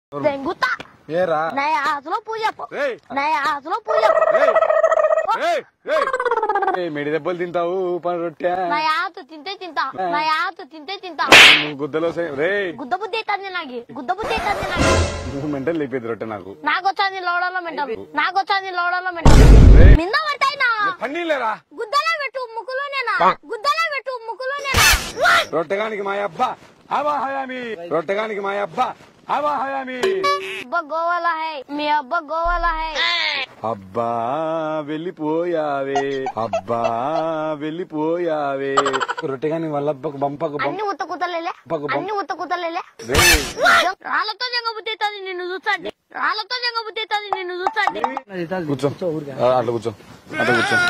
దెంగుతా ఏరా నా ఆశలో పూజ ఏయ్ నా ఆశలో పూజ ఏయ్ ఏయ్ ఏయ్ ఏయ్ మెడి దెబ్బలు తింటావు పని రొట్టె నా ఆశ తింటే తింటా నా ఆశ తింటే తింటా నువ్వు గుద్దలో రే గుద్ద బుద్ధి అవుతుంది నాకు గుద్ద బుద్ధి అవుతుంది నాకు నువ్వు మెంటల్ లేపేది రొట్టె నాకు నాకొచ్చాది లోడలో మెంటల్ నాకొచ్చాది లోడలో మెంటల్ మింద పడతాయినా పన్నీలేరా గుద్దలో పెట్టు ముక్కులోనేనా గుద్దలో పెట్టు ముక్కులోనేనా రొట్టెగానికి మా అబ్బా అబ్బా హయామి రొట్టెగానికి మా అబ్బా అబ్బా హయామి అబ్బా గోవాలా హై మీ అబ్బా గోవాలా హై అబ్బా వెళ్ళిపోయావే అబ్బా వెళ్ళిపోయావే రొట్టెగాని వాళ్ళబ్బకు బంపకు అన్ని ఉత్త కుతలేలే అన్ని ఉత్త కుతలేలే రాళ్ళతో జంగ బుద్ధి అవుతుంది నిన్ను చూస్తాండి రాళ్ళతో జంగ బుద్ధి అవుతుంది నిన్ను చూస్తాండి కూర్చో అట్లా కూర్చో అట్లా కూర్చో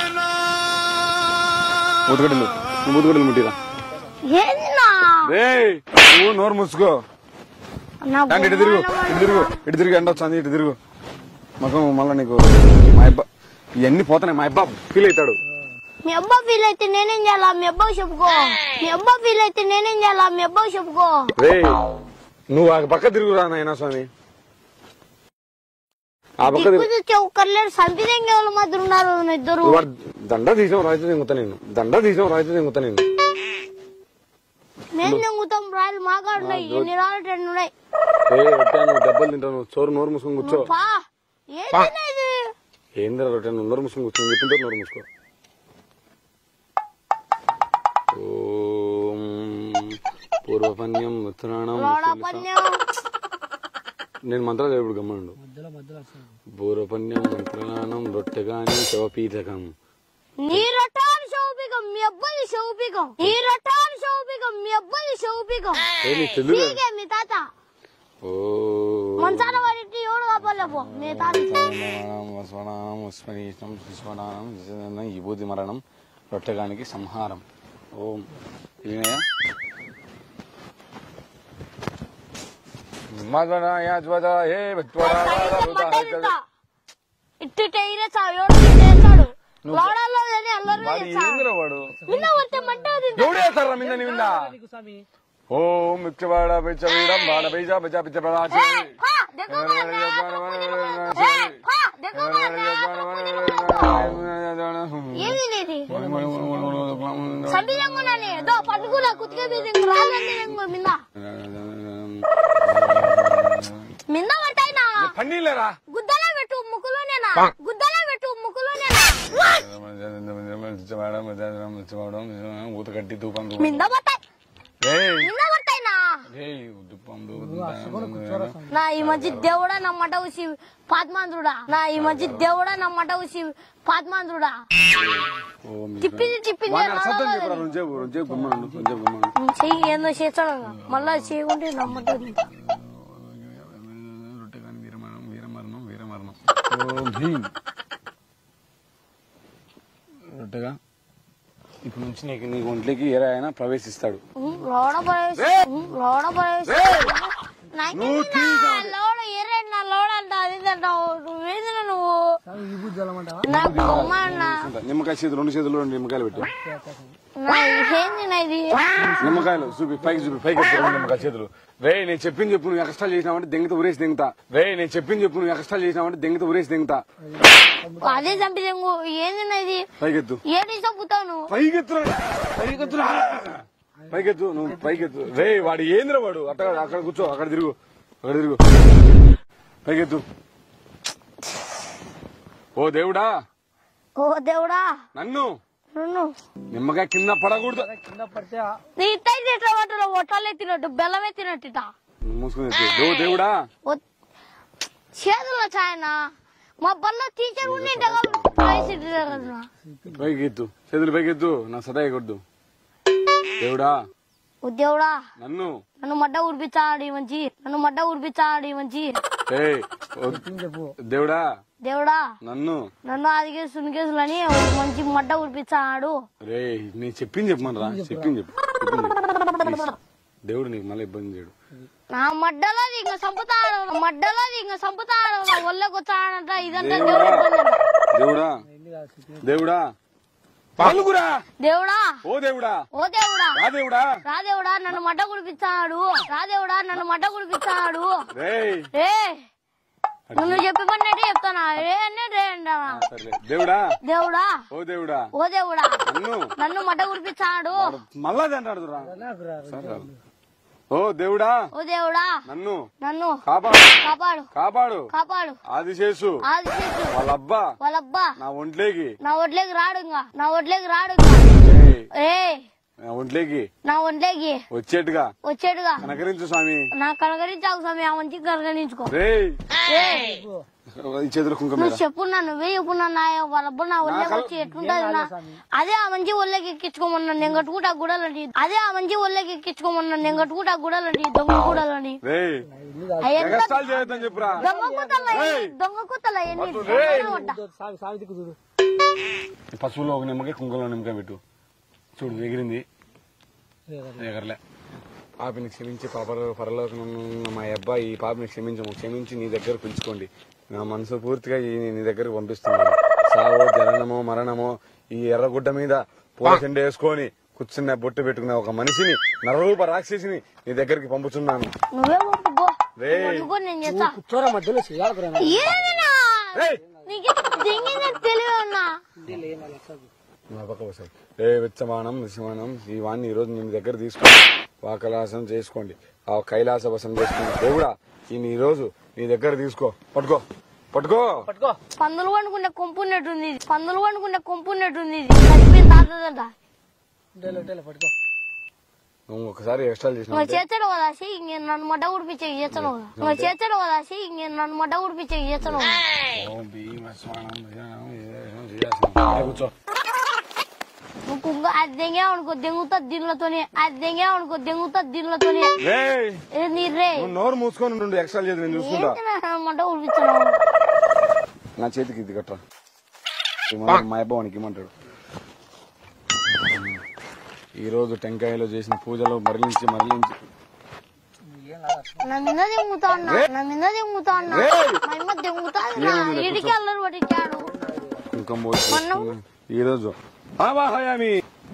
ముతుగడలు నువ్వు ముతుగడలు ముట్టిరా ఏందినా నువ్వు నోరు మూసుకో ఇటు తిరుగు ఇటు తిరుగు ఇటు తిరిగి ఎండ వచ్చింది ఇటు తిరుగు మాకు మళ్ళా నీకు మా అబ్బా ఇవన్నీ పోతున్నాయి మా అబ్బా ఫీల్ అవుతాడు మీ అబ్బా ఫీల్ అయితే నేనేం చేయాలా మీ అబ్బాకి చెప్పుకో మీ అబ్బా ఫీల్ అయితే నేనేం చేయాలా మీ అబ్బాకి చెప్పుకో రే నువ్వు ఆ పక్క తిరుగురా నాయనా స్వామి ఆ పక్క ఒక్కర్లేడు సంపిదేంగే వాళ్ళ మధ్య ఉన్నారు ఇద్దరు దండ తీసిన రాయితే తింగుతా నేను దండ తీసిన రాయితే తింగుతా నేను మేము తింగుతాం రాయలు మాకాడున్నాయి ఎన్ని రాళ్ళు రెండు ఉన్నాయి రొట్టె నువ్వు దెబ్బలు తింటావు చోరు నోరు మూసుకొని కూర్చో ఏంటి ఏందిరా రొట్టె నువ్వు నోరు మూసుకొని కూర్చో చెప్పింటే నోరు మూసుకో ఓం పూర్వపన్యం ఉత్తరాణం నేను మంత్రాలు ఇప్పుడు గమ్మనుండు పూర్వపన్యం మంత్రాణం రొట్టెగాని శవపీఠకం నీ రొట్టాను శౌపికం మీ అబ్బాయి శౌపికం నీ రొట్టాను శౌపికం మీ అబ్బాయి శౌపికం మీ తాత మంచాల వాడి ఎవడు కాపాడలేపో మీ తాత విభూతి మరణం రొట్టెగానికి సంహారం ఓం ఇవినయా ఇట్టు టైరేసాడు ఎవడు చేస్తాడు లోడాల్లో వాడు నిన్న వస్తే మంటది ఎవడు వేస్తారా మింద నీ మింద ఓం మిక్షవాడ పిచ్చవీడం వాడ పైజా పిచ్చా పిచ్చ పడాచి మింద పట్టాయినా పన్నీలేరా గుద్దలో పెట్టు ముక్కులోనేనా గుద్దలో పెట్టు ముక్కులోనేనా ఊత కట్టి తూపం మింద పట్టాయి మింద పట్టాయినా నా ఈ మధ్య దేవుడా నమ్మట ఉసి పాత్మాంధ్రుడా నా ఈ మధ్య దేవుడా నమ్మట ఉసి పాత్మాంధ్రుడా తిప్పింది తిప్పింది చెయ్యి ఏందో చేస్తాడు మళ్ళా చేయకుంటే నమ్మటది రొట్టెగా ఇప్పుడు నుంచి నీకు ఒంట్లోకి ఏ రాయన ప్రవేశిస్తాడు లోడ ఎర్రెడ్ లోడ అంట అది నువ్వేది నువ్వు నాకు బొమ్మ అన్నా నిమ్మకాయ చేతులు రెండు చేతులు రెండు నిమ్మకాయలు పెట్టు ఏంది ఇది నిమ్మకాయలు చూపి పైకి చూపి పైకి ఎత్తు నిమ్మకాయ చేతులు రే నేను చెప్పింది చెప్పు నువ్వు ఎక్స్ట్రా చేసినావంటే దెంగత ఊరేసి దెంగతా రే నేను చెప్పింది చెప్పు నువ్వు ఎక్స్ట్రా చేసినావంటే దెంగత ఊరేసి దెంగతా అదే చంపి దెంగు ఏంది ఇది పైకెత్తు ఏది చంపుతావు నువ్వు పైకెత్తు నువ్వు పైకెత్తు రే వాడు ఏంద్రా వాడు అక్కడ కూర్చో అక్కడ తిరుగు పైకెత్తు ఓ దేవుడా నన్ను నిమ్మకాయ కింద పడకూడదు కింద పడితే ఒట్టాలే తినట్టు బెల్లమే తినట్టు మూసుకుని దేవుడా చేతుల్లో చాయన మా బల్ల టీచర్ పైకెత్తు చేతులు పైకెత్తు నా సదాయకూడదు దేవుడా దేవుడా నన్ను మడ్డ ఉడిపించాడి మంచి దేవుడా నన్ను ఆదిగే సునికేసులని మంచి మడ్డ ఉడిపించాడు రే నేను చెప్పింది చెప్పమనరా చెప్పింది చెప్పు దేవుడు నీకు మళ్ళీ ఇబ్బంది చేయడు నా మడ్డలో ఇంక సంపుతాడు ఒళ్ళకొచ్చాడంట ఇదంతా దేవుడా పలుకురా దేవుడా ఓ దేవుడా ఓ దేవుడా రా దేవుడా రాదేవుడా నన్ను మట్ట కుడిపిస్తాడు రాదేవుడా నన్ను మట్ట కుడిపిస్తాడు రేయ్ రే నువ్వు చెప్పి పడినట్టే చెప్తానా రే అన్నట్టు అంటానా సర్లే దేవుడా దేవుడా ఓ దేవుడా ఓ దేవుడా నన్ను నన్ను మట్ట కుడిపిస్తాడు మళ్ళా అంటాడు సరే ఓ దేవుడా ఓ దేవుడా నన్ను నన్ను కాపాడు కాపాడు కాపాడు కాపాడు ఆదిశేషు ఆదిశేషు వాళ్ళబ్బా వాళ్ళబ్బా నా ఒంట్లేకి నా ఒడ్లేకి రాడు ఇంకా నా ఒడ్లేకి రాడు ఇంకా ఏయ్, ఏ నా ఒంట్లేకి నా ఒంట్లేకి వచ్చేట్టుగా వచ్చేట్టుగా కనకరించు స్వామి నా కనకరించావు స్వామి ఆ మంచి కనకరించుకో రేయ్ ఏయ్, ఈ చేతులు కుంకుమ నువ్వు చెప్పున్నా నువ్వే చెప్పున్నా నా వాళ్ళబ్బ నా ఒళ్ళకి వచ్చి ఎట్లుంటది నా అదే ఆ మంచి ఒళ్ళకి ఎక్కించుకోమన్నా నేను కట్టుకుంటా గుడాలండి అదే ఆ మంచి ఒళ్ళకి ఎక్కించుకోమన్నా నేను కట్టుకుంటా గుడాలండి దొంగ గుడాలని రేయ్ ఎగస్ట్రాల్ చేయొద్దని చెప్పురా దొంగ కూతల పశువులో ఒక నిమ్మకాయ కుంకుమలో నిమ్మకాయ పెట్టు చూడు ఎగిరింది ఎగరలే పాపిని క్షమించి పరలోకం మా అబ్బాయి ఈ పాపిని క్షమించి నీ దగ్గర పిలుచుకోండి నా మనసు పూర్తిగా నీ దగ్గరకు పంపిస్తున్నాను సావో జననమో మరణమో ఈ ఎర్రగుడ్డ మీద పూలచెండ వేసుకొని కూర్చున్న బొట్టు పెట్టుకున్న ఒక మనిషిని నరరూప రాక్షసిని నీ దగ్గరికి పంపుతున్నాను నువ్వే పంపుకో రేయ్ నేను చేస్తా కూర్చోరా మధ్యలో చేయాలి ఏదైనా రేయ్ నీకు తెలివి ఉన్నా నా పక్క వస్తాయి ఏ విచ్చమానం విషమానం ఈ వాణ్ణి ఈ రోజు నేను దగ్గర తీసుకోండి వాకలాసం చేసుకోండి ఆ కైలాస వసం చేసుకోండి దేవుడా ఈ రోజు నీ దగ్గర తీసుకో పట్టుకో పట్టుకో పట్టుకో పందులు వండుకునే కొంపున్నట్టుంది పందులు వండుకునే కొంపున్నట్టుంది చనిపోయిన తాతదంట పట్టుకో నువ్వు ఒకసారి ఎక్స్ట్రా నువ్వు చేసిన చేస్తాడు కదా ఇంక నన్ను మడ్డ ఉడిపించే చేస్తాను కదా నువ్వు చేస్తాడు కదా ఇంక నన్ను మడ్డ ఉడిపించే చేస్తాను కూర్చో నువ్వు కుంగ అది దెంగే అనుకో దెంగుతా దీనిలతోనే అది దెంగే అనుకో దెంగుతా దీనిలతోనే రేయ్ నీ రే నువ్వు నోరు మూసుకొని నుండి ఎక్స్ట్రా చేసి నేను చూసుకుంటా మడ్డ ఉడిపించాను నా చేతికి ఇది కట్టరా మా అబ్బానికి ఇమ్మంటాడు ఈ రోజు టెంకాయలో చేసిన పూజలో మరలించి నా మీద దెంగుతా అన్నా నా మీద దెంగుతా అన్నా మా అమ్మ దెంగుతా ఇడికి అల్లరి పట్టించాడు కుంకుమ పోసి ఈ రోజు ఆవాహయామి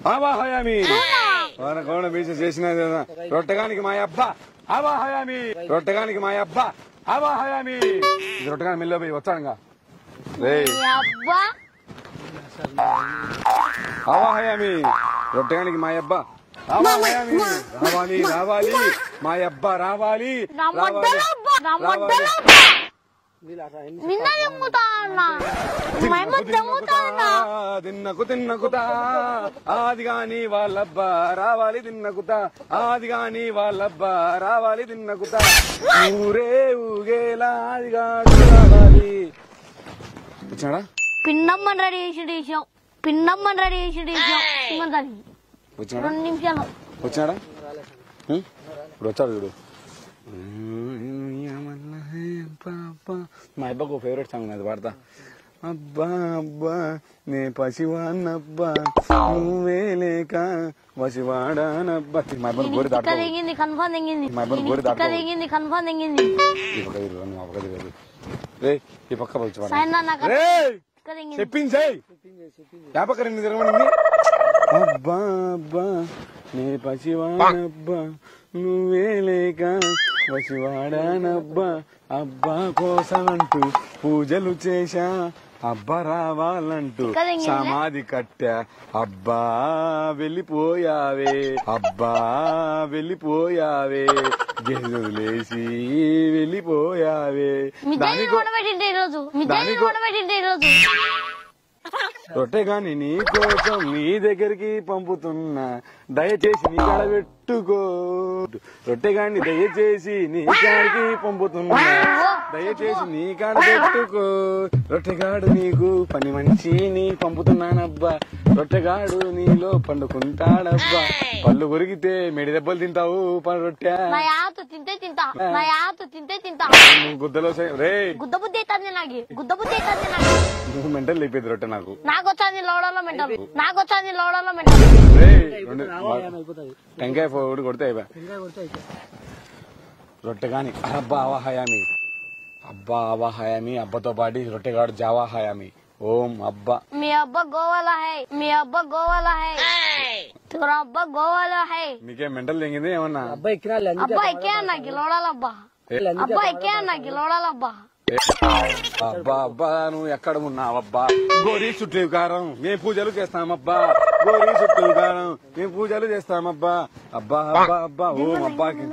కోణ బీచ చేసిన రొట్టెగానికి మా అబ్బా ఆవాహయామి రొట్టెగానికి మా అబ్బా ఆవాహయామి రొట్టెగాని మిల్లో పోయి వచ్చాడుగా రేయ్ అబ్బా ఆవాహయామి రొట్టెగానికి మా అబ్బా ఆవాహయామి రావాలి మా అబ్బా రావాలి నిన్న దెంగుతా అన్నా మా అమ్మ దెంగుతా అన్నా తిన్నకుతా ఆదిగాని వాళ్ళబ్బా రావాలి తిన్నకుతా ఆదిగాని వాళ్ళబ్బా రావాలి తిన్నకుతా ఊరే ఊగేలా ఆదిగాడు రావాలి వచ్చాడా పిన్నమ్మని రెడీ చేసి పిన్నమ్మని రెడీ చేసి వచ్చాడా 2 నిమిషాలు వచ్చాడా ఇప్పుడు వచ్చాడు చూడు మా అబ్బాకు ఫేవరెట్ సాంగ్ అది పాడతా అబ్బా అబ్బా నే పసివాన్నబ్బా నువ్వే లేక పసివాడానబ్బా మా అబ్బాయి గోరి దాటుకో తెగింది కన్ఫర్మ్ తెగింది మా అబ్బాయి గోరి దాటుకో తెగింది కన్ఫర్మ్ తెగింది ఈ పక్క తిరుగు, నువ్వు ఆ పక్క తిరుగు. రేయ్ ఈ పక్క వచ్చి సాయంత్రం నాకు రేయ్ తెగింది చెప్పించేయ్ యా పక్క రెండు తిరగమనింది అబ్బా అబ్బా నే పసివానబ్బా నువ్వే లేక పసివాడానబ్బా అబ్బా కోసమంటూ పూజలు చేశా అబ్బా రావాలంటూ సమాధి కట్టా అబ్బా వెళ్ళిపోయావే గెలులేసి వెళ్ళిపోయావే రొట్టెగాని నీ కోసం నీ దగ్గరికి పంపుతున్నా దయచేసి నీ కాడ పెట్టుకో రొట్టెగాని దయచేసి నీ కాడికి పంపుతున్నా దయచేసి నీ కాడ పెట్టుకో రొట్టెగాడు నీకు పని మంచి నీ పంపుతున్నానబ్బా రొట్టెగాడు నీలో పండుకుంటాడబ్బా పళ్ళు కొరికితే మెడి దెబ్బలు తింటావు రొట్టె నువ్వు గుద్దలో రే గుద్ద బుద్ధి అవుతుంది నాకు నువ్వు మెంటల్ లేపేది రొట్టె నాకు వచ్చాది లోడలో మెంటల్ రే టెంకాయ ఫోడ్ కొడితే అయిపోయా రొట్టెగాని అబ్బా ఆవాహయామి అబ్బతో పాటి రొట్టెగాడు జావాహయామి ఓం అబ్బా. మీ అబ్బా గోవాలో హై, మీ అబ్బా గోవాలో హై, తోరా అబ్బా గోవాలో హై. నీకేం మెంటల్ తెంగింది ఏమన్నా? అబ్బాయి ఎక్కినా అబ్బా ఎక్కే అన్న గిలోడాలబ్బా, అబ్బా ఎక్కే అన్న గిలోడాలబ్బా. అబ్బా అబ్బా నువ్వు ఎక్కడ ఉన్నావబ్బా? గోరీ చుట్టూ కారం మేము పూజలు చేస్తామబ్బా, గోరీ చుట్టూ కారం మేము పూజలు చేస్తామబ్బా. అబ్బా అబ్బా అబ్బా ఓం అబ్బాకి.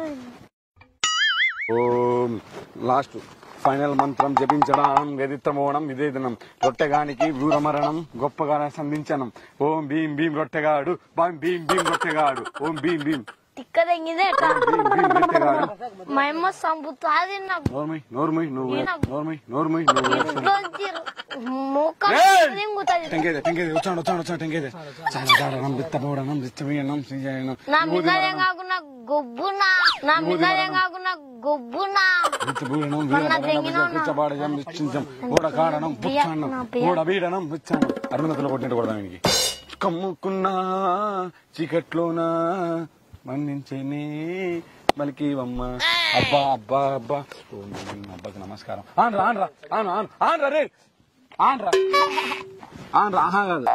ఓం లాస్ట్ ఫైనల్ మంత్రం జపించడం వెదిత్తమోడం ఇదే దినం. రొట్టెగానికి వీరమరణం గొప్పగా సంధించనం. ఓం భీం భీం రొట్టెగాడు, బాం భీం భీం రొట్టెగాడు, ఓం భీం భీం తిక్క తెంగిదే భీం భీం రొట్టెగాడు. మా అమ్మ సంపుతాది నాకు నోర్మై నోర్మై నువ్వు నోర్మై నోర్మై ఇంట్లోంచి మోకా తింగుతుంది. టెంకేదే టెంకేదే వచ్చాడు వచ్చాడు వచ్చాడు టెంకేదే చాలా చాడనం విత్తపోవడం విత్తమీయనం శ్రీజయనం నా మిన్నదే కాకుండా గొబ్బునా, నా మిన్నదే కాకుండా గొబ్బునా. విత్తపూయనం వీరమరణం కూర్చబాడజం నిశ్చించం ఓడ కాడనం పుచ్చానం ఓడ బీడనం విచ్చానం. అరుణతలో కొట్టినట్టు కొడదాం ఇంటికి. కమ్ముకున్నా చీకట్లోనా మన్నించేనే మలికివమ్మ. అబ్బా అబ్బా అబ్బా అబ్బాకి నమస్కారం. ఆన్రా ఆన్రా ఆన్ ఆన్ ఆన్రా రే ఆన్రా ఆన్రా. ఆహా కాదు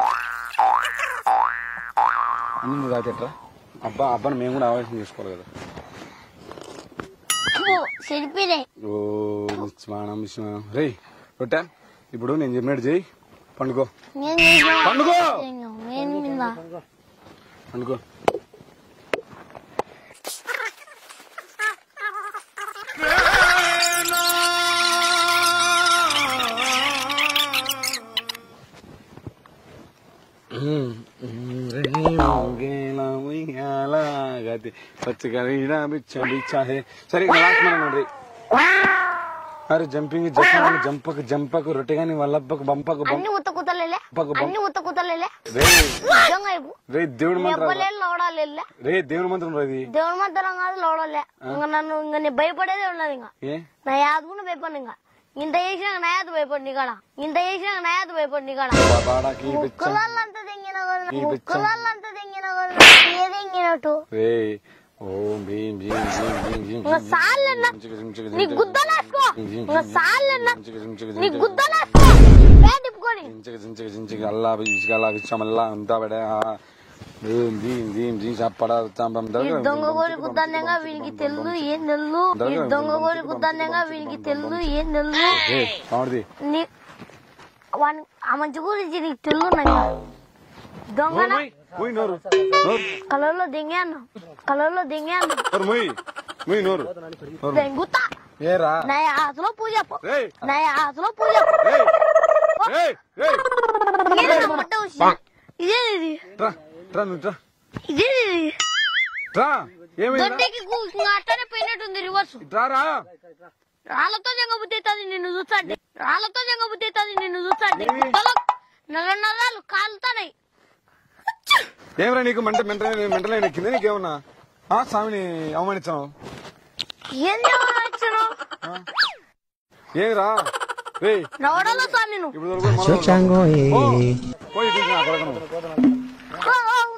అన్ని కాదట్రా. అబ్బా అబ్బాని మేము కూడా ఆలోచన చేసుకోవాలి కదా. సిరిపిరే ఓ విస్మానం విస్మానం రే రొట్టె. ఇప్పుడు నేను చెప్పినట్టు చెయ్యి. పండుకో పండుకో పండుకో. సరే లాస్ట్ మనం నోడ్రి. అరే జంపింగ్ జంపకు జంపకు జంపకు రొట్టెగాని వల్లబ్బకు బంపకు అన్ని ఉత్త కుతలేలే, అన్ని ఉత్త కుతలేలే. రే దేవుడి మంత్రం లోడాలే, రే దేవుడి మంత్రం రేది. దేవుడి మంత్రం కాదు లోడలే. ఇంకా నన్ను ఇంకా నేను భయపడేదే ఉన్నది. ఇంకా నా యాద కూడా భయపడి. ఇంకా ఇంత చేసినా నా యాద భయపడి కాడ, ఇంత చేసినా నా యాద భయపడి కాడ. ముక్కులంతా తెంగిన ముక్కులంతా తెంగిన తెంగినట్టు. రే ఓం భీం భీం భీం భీం భీం ఇంకా సార్లన్నా నీ గుద్దలేసుకో, ఇంకా సార్లన్నా నీ గుద్దలేసుకో తిప్పుకొని జించక అల్లా అల్లా విచ్చమల్లా అంతా పడే. దొంగ కోరి కుద్దాన్యంగా వీనికి తెలుసు ఏం తెలుసు, దొంగ కోరి కుద్దాన్యంగా వీనికి తెలుసు ఏం తెలుసు. ఆ మంచి గురించి నీకు తెలుసు. దొంగ కలర్లో దింగాను, కలర్లో దింగాను దెంగుతా. నా ఆశలో పూజ, నా ఆశలో పూజ. ఇదేది ఇదేది దొడ్డికి అట్టనే పోయినట్టుంది రివర్స్. రాళ్లతో జంగబుద్ధి అవుతుంది నిన్ను చూస్తాండి, రాళ్లతో జంగబుద్ధి అవుతుంది నిన్ను చూస్తాండి. నల్ల నల్లాలు కాలుతాయి. ఏమరా నీకు మెంటలైన ఎక్కింది నీకేమన్నా? స్వామిని అవమానించావు ఏంది అవమానించాను? ఏమిరా రే నవడలో స్వామి ఇప్పుడు